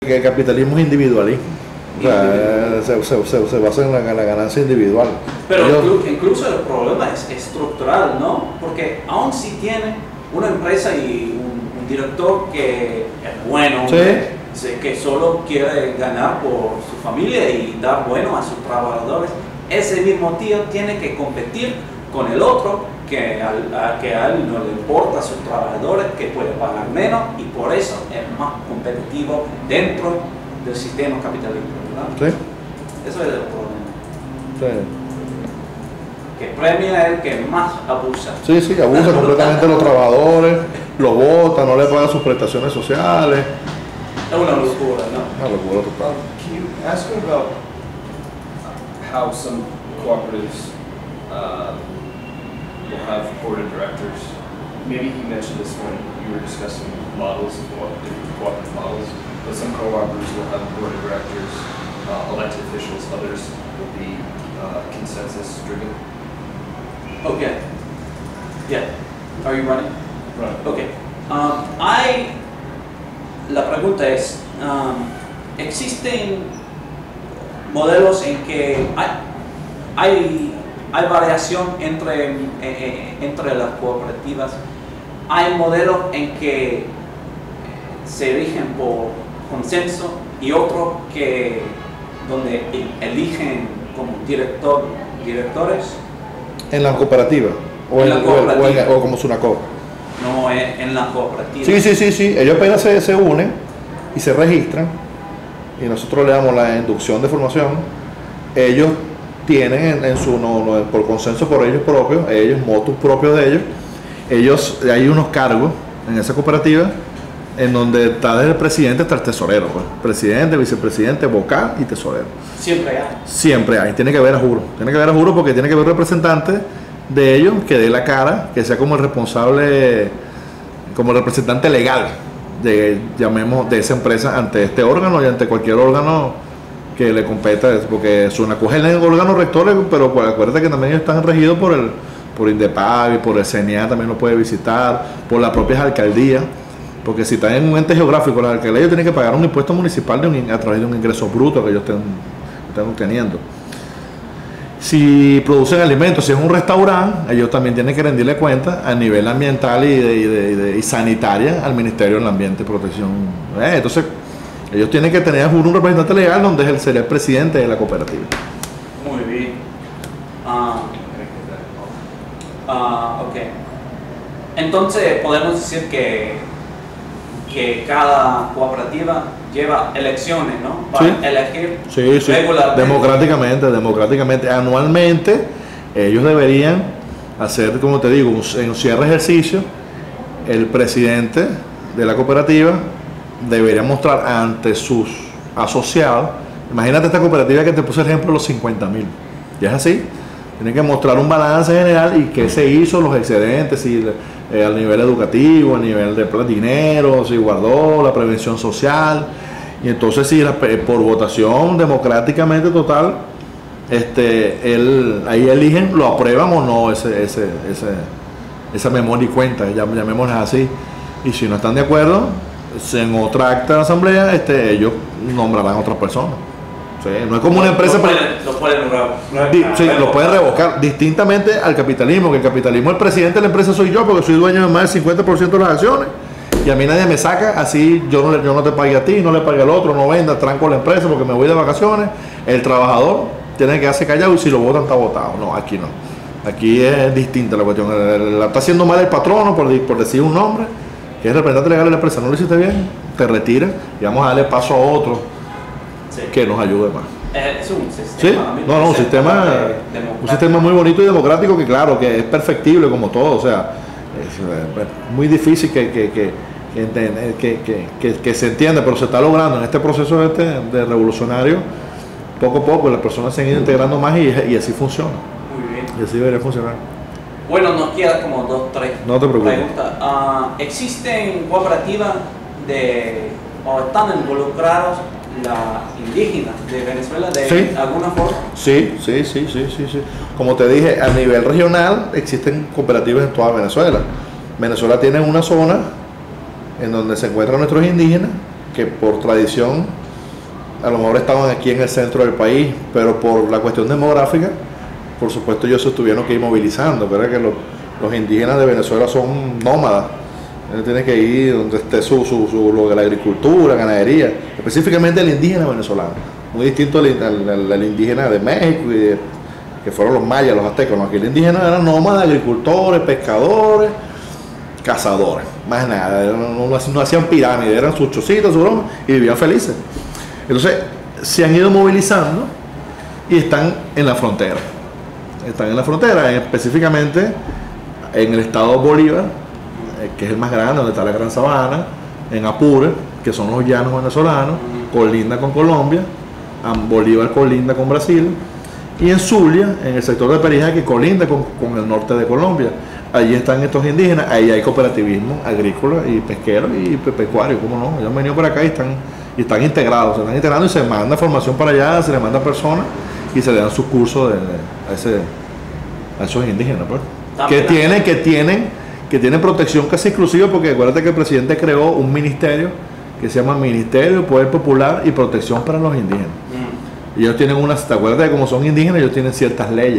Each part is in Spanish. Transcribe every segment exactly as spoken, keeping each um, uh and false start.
Que el capitalismo es individualismo. O sea, se, se, se, se basa en la, la ganancia individual. Pero Ellos, inclu, incluso el problema es estructural, ¿no? Porque aun si tiene una empresa y un, un director que es bueno, ¿sí? que solo quiere ganar por su familia y dar bueno a sus trabajadores, ese mismo tío tiene que competir con el otro que, al, a, que a él no le importa a sus trabajadores, que puede pagar menos y por eso es más competitivo dentro del sistema capitalista, ¿verdad? ¿sí? Eso es el problema. Sí. Que premia el que más abusa. Sí, sí, abusa completamente de los trabajadores, los vota, no le pagan sus prestaciones sociales. Es una locura, ¿no? Una locura total. Can you ask me about how some cooperatives uh, will have board of directors? Maybe he mentioned this when you were discussing models, different cooperative models, but some cooperatives will have board of directors, uh, elected officials, others will be uh, consensus driven. Okay. Yeah. Are you running? Right. Okay. Um, hay, la pregunta es, um, ¿existen modelos en que hay, hay, hay variación entre, eh, eh, entre las cooperativas? Hay modelos en que se rigen por consenso y otros que donde eligen como director, directores. ¿En la cooperativa? ¿O, en en, la cooperativa. O, en, o como Sunacop? No, en, en la cooperativa. Sí, sí, sí, sí. Ellos apenas se, se unen y se registran y nosotros le damos la inducción de formación. Ellos tienen en, en su, no, no, por consenso por ellos propios, ellos, motus propios de ellos, ellos, hay unos cargos en esa cooperativa en donde está desde el presidente hasta el tesorero, pues. Presidente, vicepresidente, vocal y tesorero. Siempre hay. Siempre hay, tiene que haber a juro, tiene que haber a juro porque tiene que haber un representante de ellos que dé la cara, que sea como el responsable, como el representante legal de, llamemos, de esa empresa ante este órgano y ante cualquier órgano que le competa, porque Sunacop es el órgano rector, pero pues, acuérdate que también ellos están regidos por el por INDEPAVI, por el C N A también lo puede visitar, por las propias alcaldías. Porque si están en un ente geográfico, la alcaldía tiene que pagar un impuesto municipal de un, a través de un ingreso bruto que ellos estén, estén obteniendo. Si producen alimentos, si es un restaurante, ellos también tienen que rendirle cuenta a nivel ambiental y, de, y, de, y, de, y sanitaria al Ministerio del Ambiente y Protección. Eh, entonces, ellos tienen que tener un representante legal donde él sería el presidente de la cooperativa. Muy bien. Ah, ah, ok. Entonces, podemos decir que que cada cooperativa lleva elecciones, ¿no? Para sí. elegir sí, sí. regularmente. Democráticamente, democráticamente. Anualmente, ellos deberían hacer, como te digo, en un cierre ejercicio, el presidente de la cooperativa debería mostrar ante sus asociados. Imagínate esta cooperativa que te puse el ejemplo de los cincuenta mil. ¿Ya es así? Tienen que mostrar un balance general y qué se hizo, los excedentes, si eh, al nivel educativo, a nivel de dinero, si guardó, la prevención social. Y entonces si la, por votación democráticamente total, este, él, ahí eligen, lo aprueban o no ese, ese, ese, esa memoria y cuenta, llamémosla así. Y si no están de acuerdo, en otra acta de la asamblea, este, ellos nombrarán a otras personas. Sí, no es como una empresa. Lo pueden, lo pueden revocar. Di, sí, lo pueden revocar distintamente al capitalismo, que el capitalismo, el presidente de la empresa soy yo, porque soy dueño de más del cincuenta por ciento de las acciones y a mí nadie me saca, así yo no, yo no te pague a ti, no le pague al otro, no venda, tranco la empresa porque me voy de vacaciones. El trabajador tiene que quedarse callado y si lo votan está votado. No, aquí no. Aquí es distinta la cuestión. La está haciendo mal el patrono, por, por decir un nombre, que es representante legal de la empresa. No lo hiciste bien, te retiras y vamos a darle paso a otro. Sí. Que nos ayude más. Es un sistema. ¿Sí? No, no, un sistema, un sistema muy bonito y democrático que claro, que es perfectible como todo, o sea, es muy difícil que, que, que, que, que, que, que se entienda, pero se está logrando en este proceso este de revolucionario, poco a poco las personas se han ido integrando más y, y así funciona. Muy bien. Y así debería funcionar. Bueno, nos queda como dos, tres no te preocupes. preguntas. Uh, ¿Existen cooperativas de, o están involucrados la indígena de Venezuela de sí. alguna forma? Sí, sí, sí, sí, sí, sí. Como te dije, a nivel regional existen cooperativas en toda Venezuela. Venezuela tiene una zona en donde se encuentran nuestros indígenas que por tradición a lo mejor estaban aquí en el centro del país, pero por la cuestión demográfica, por supuesto ellos se tuvieron que ir movilizando, ¿verdad? Que los, los indígenas de Venezuela son nómadas, ellos tienen que ir donde esté su, su, su, lo de la agricultura, ganadería, específicamente el indígena venezolano, muy distinto al, al, al indígena de México, y de, que fueron los mayas, los aztecas, no, aquí el indígena eran nómadas, agricultores, pescadores, cazadores, más nada, no, no, no hacían pirámides, eran sus chocitos, su broma, y vivían felices. Entonces se han ido movilizando y están en la frontera, están en la frontera, específicamente en el estado Bolívar, que es el más grande, donde está la Gran Sabana, en Apure, que son los llanos venezolanos, colinda con Colombia, Bolívar colinda con Brasil, y en Zulia, en el sector de Perijá, que colinda con, con el norte de Colombia. Allí están estos indígenas, ahí hay cooperativismo agrícola y pesquero y pecuario, ¿cómo no? Ellos han venido por acá y están, y están integrados, se están integrando y se manda formación para allá, se les manda personas y se le dan sus cursos de, de, a, ese, a esos indígenas, pues. Que tienen, que tienen, que tienen protección casi exclusiva, porque acuérdate que el presidente creó un ministerio que se llama Ministerio de Poder Popular y Protección para los Indígenas. Mm. Y ellos tienen unas, ¿te acuerdas de cómo son indígenas? Ellos tienen ciertas leyes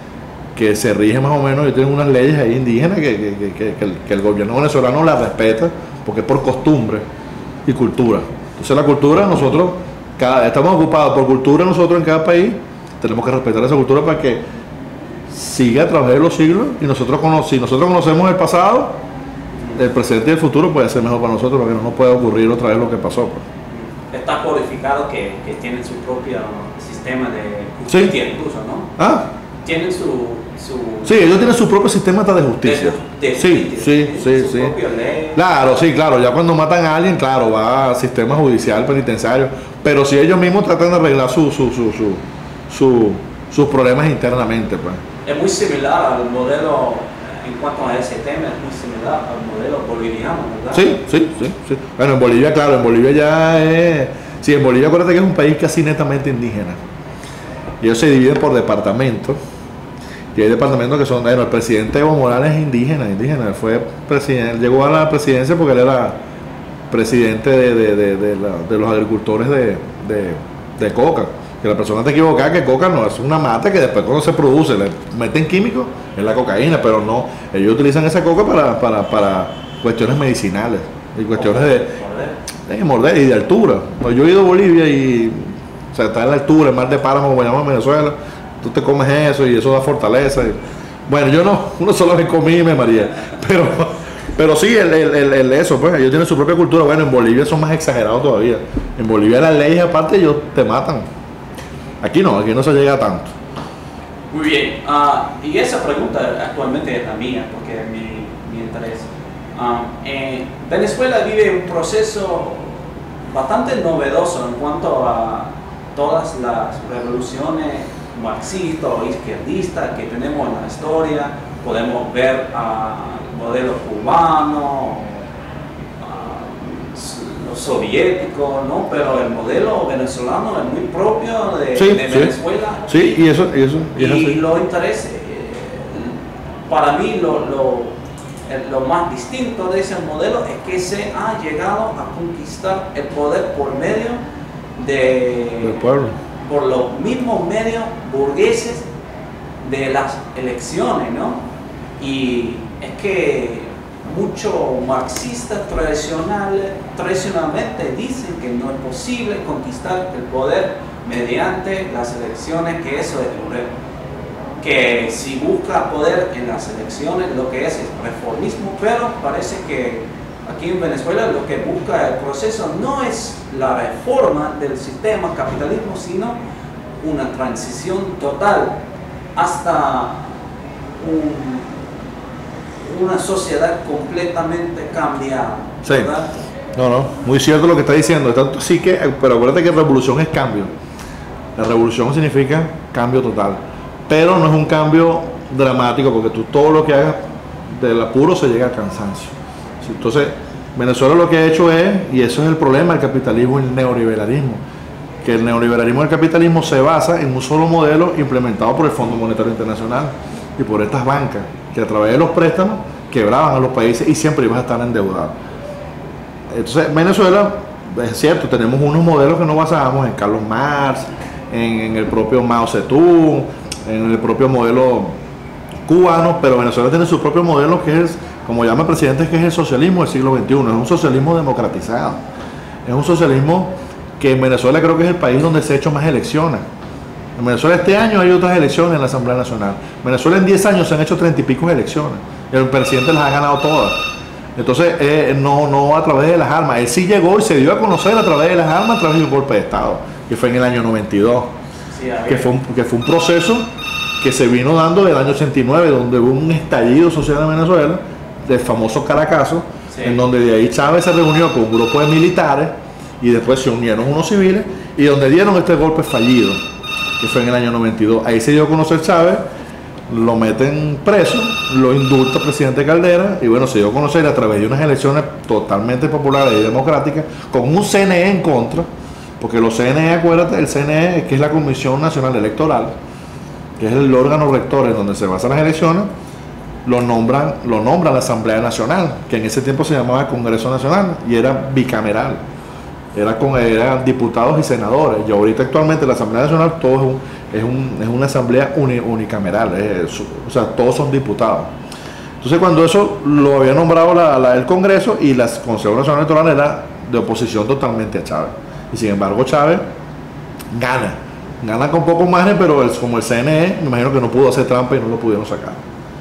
que se rigen más o menos, ellos tienen unas leyes ahí indígenas que, que, que, que, que, el, que el gobierno venezolano las respeta, porque es por costumbre y cultura. Entonces la cultura, nosotros, cada, estamos ocupados por cultura nosotros en cada país, tenemos que respetar esa cultura para que siga a través de los siglos, y nosotros, si nosotros conocemos el pasado, el presente y el futuro puede ser mejor para nosotros, porque no nos puede ocurrir otra vez lo que pasó, pues. Está codificado que, que tienen su propio sistema de justicia, sí. Incluso, ¿no? Ah. Tienen su, su... Sí, ellos tienen su propio sistema hasta de justicia. De, de sí, justicia, sí, sí, su sí. propia ley. Claro, sí, claro. Ya cuando matan a alguien, claro, va a sistema judicial, penitenciario. Pero si ellos mismos tratan de arreglar su, su, su, su, su, sus problemas internamente, pues. Es muy similar al modelo, en cuanto a ese tema, es muy similar al modelo boliviano, ¿verdad? Sí, sí, sí, sí. Bueno, en Bolivia, claro, en Bolivia ya es... Sí, en Bolivia acuérdate que es un país casi netamente indígena. Y ellos se dividen por departamentos. Y hay departamentos que son... Bueno, el presidente Evo Morales es indígena, indígena. Él fue presidente, llegó a la presidencia porque él era presidente de, de, de, de, la, de los agricultores de, de, de coca. Que la persona te equivocada que coca no es una mata que después cuando se produce le meten químicos en la cocaína, pero no, ellos utilizan esa coca para, para, para cuestiones medicinales y cuestiones de, de morder y de altura. Pues yo he ido a Bolivia y o sea, está en la altura, el mar de Páramo, como llamamos en Venezuela, tú te comes eso y eso da fortaleza. Y, bueno, yo no, uno solo me comí y me mareé, pero, pero sí, el, el, el, el eso, pues ellos tienen su propia cultura. Bueno, en Bolivia son más exagerados todavía. En Bolivia las leyes aparte ellos te matan. Aquí no, aquí no se llega tanto. Muy bien, uh, y esa pregunta actualmente es la mía, porque es mi, mi interés. Um, eh, Venezuela vive un proceso bastante novedoso en cuanto a todas las revoluciones marxistas o izquierdistas que tenemos en la historia. Podemos ver al uh, modelo cubano, soviético, ¿no? Pero el modelo venezolano es muy propio de, sí, de Venezuela. Sí, y eso, y eso. Y, y eso lo interesa, para mí lo, lo, lo más distinto de ese modelo es que se ha llegado a conquistar el poder por medio de, del pueblo, por los mismos medios burgueses de las elecciones, ¿no? Y es que muchos marxistas tradicionales, tradicionalmente dicen que no es posible conquistar el poder mediante las elecciones, que eso es correcto. Que si busca poder en las elecciones, lo que es es reformismo, pero parece que aquí en Venezuela lo que busca el proceso no es la reforma del sistema capitalismo, sino una transición total hasta un una sociedad completamente cambiada. Sí. ¿Verdad? No, no, muy cierto lo que está diciendo. Tanto, sí que, pero acuérdate que revolución es cambio. La revolución significa cambio total. Pero no es un cambio dramático, porque tú todo lo que hagas del apuro se llega al cansancio. Entonces, Venezuela lo que ha hecho es, y eso es el problema del capitalismo y el neoliberalismo, que el neoliberalismo y el capitalismo se basa en un solo modelo implementado por el Fondo Monetario Internacional y por estas bancas, que a través de los préstamos quebraban a los países y siempre iban a estar endeudados. Entonces Venezuela es cierto, tenemos unos modelos que nos basamos en Carlos Marx, en, en el propio Mao Zedong, en el propio modelo cubano, pero Venezuela tiene su propio modelo que es, como llama el presidente, que es el socialismo del siglo veintiuno, es un socialismo democratizado, es un socialismo que en Venezuela creo que es el país donde se ha hecho más elecciones. En Venezuela este año hay otras elecciones en la Asamblea Nacional. En Venezuela en diez años se han hecho treinta y pico elecciones, y el presidente las ha ganado todas. Entonces, eh, no, no a través de las armas. Él sí llegó y se dio a conocer a través de las armas, a través de un golpe de Estado, que fue en el año noventa y dos, sí, que, fue un, que fue un proceso que se vino dando del año ochenta y nueve, donde hubo un estallido social en Venezuela, del famoso Caracazo, sí, en donde de ahí Chávez se reunió con un grupo de militares y después se unieron unos civiles y donde dieron este golpe fallido, que fue en el año noventa y dos. Ahí se dio a conocer Chávez, lo meten preso, lo indulta el presidente Caldera y bueno, se dio a conocer a través de unas elecciones totalmente populares y democráticas, con un C N E en contra, porque los C N E, acuérdate, el C N E, que es la Comisión Nacional Electoral, que es el órgano rector en donde se basan las elecciones, lo nombran, lo nombra la Asamblea Nacional, que en ese tiempo se llamaba Congreso Nacional y era bicameral, era con, eran diputados y senadores, y ahorita actualmente la Asamblea Nacional todo es, un, es, un, es una asamblea uni, unicameral, es, o sea, todos son diputados. Entonces cuando eso lo había nombrado la, la, el Congreso, y la Consejo Nacional Electoral era de oposición totalmente a Chávez, y sin embargo Chávez gana, gana con poco margen, pero el, como el C N E, me imagino que no pudo hacer trampa y no lo pudieron sacar.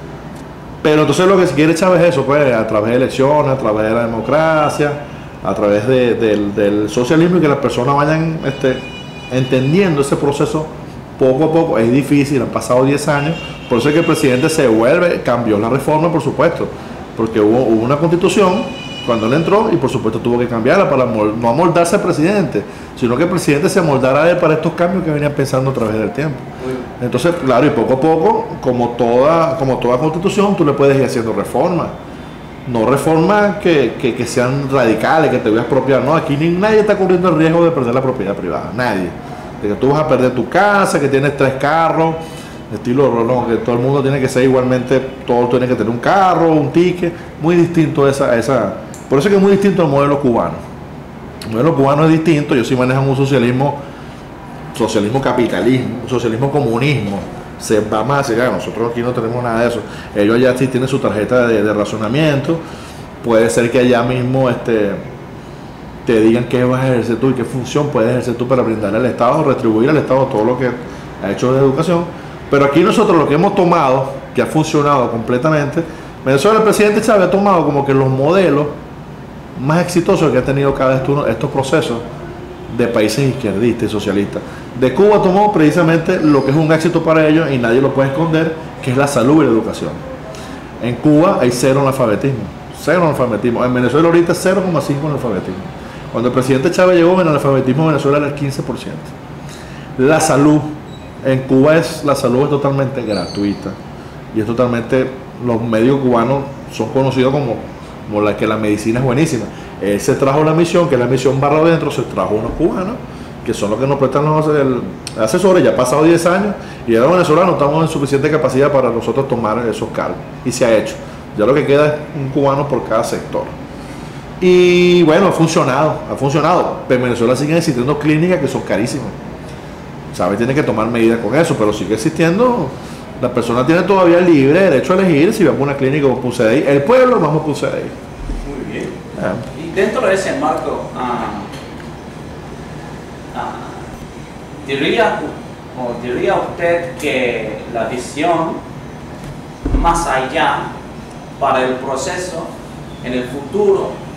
Pero entonces lo que quiere Chávez es eso, pues, a través de elecciones, a través de la democracia, a través de, de, del socialismo, y que las personas vayan este, entendiendo ese proceso poco a poco. Es difícil, han pasado diez años, por eso es que el presidente se vuelve, cambió la reforma, por supuesto, porque hubo, hubo una constitución cuando él entró y por supuesto tuvo que cambiarla para mol, no amoldarse al presidente, sino que el presidente se amoldara a él para estos cambios que venían pensando a través del tiempo. Entonces, claro, y poco a poco, como toda, como toda constitución, tú le puedes ir haciendo reformas. No reformas que, que, que sean radicales, que te voy a expropiar. No, aquí ni, nadie está corriendo el riesgo de perder la propiedad privada. Nadie. De que tú vas a perder tu casa, que tienes tres carros, estilo, no, que todo el mundo tiene que ser igualmente, todo tiene que tener un carro, un ticket. Muy distinto a esa, esa. Por eso es que es muy distinto al modelo cubano. El modelo cubano es distinto. Ellos sí manejan un socialismo, socialismo capitalismo, socialismo comunismo. Se va más allá, nosotros aquí no tenemos nada de eso. Ellos allá sí tienen su tarjeta de, de racionamiento. Puede ser que allá mismo este, te digan qué vas a ejercer tú y qué función puedes ejercer tú para brindarle al Estado, retribuir al Estado todo lo que ha hecho de educación. Pero aquí nosotros lo que hemos tomado, que ha funcionado completamente, Venezuela, el presidente Chávez ha tomado como que los modelos más exitosos que ha tenido cada vez estos procesos de países izquierdistas y socialistas. De Cuba tomó precisamente lo que es un éxito para ellos y nadie lo puede esconder, que es la salud y la educación. En Cuba hay cero analfabetismo, cero analfabetismo. En Venezuela ahorita cero coma cinco analfabetismo. Cuando el presidente Chávez llegó, el analfabetismo en Venezuela era el quince por ciento. La salud, en Cuba es, la salud es totalmente gratuita y es totalmente, los médicos cubanos son conocidos como, como la que la medicina es buenísima. Él se trajo la misión, que es la misión barra adentro, se trajo unos cubanos, que son los que nos prestan los asesores. Ya ha pasado diez años y ahora los venezolanos estamos en suficiente capacidad para nosotros tomar esos cargos. Y se ha hecho. Ya lo que queda es un cubano por cada sector. Y bueno, ha funcionado, ha funcionado. Pero en Venezuela siguen existiendo clínicas que son carísimas. ¿Sabes? Tiene que tomar medidas con eso, pero sigue existiendo. La persona tiene todavía libre derecho a elegir si va a una clínica o un C D I. El pueblo, vamos a un C D I. Muy bien. Ah. Y dentro de ese marco, uh, uh, diría, o diría usted que la visión más allá para el proceso en el futuro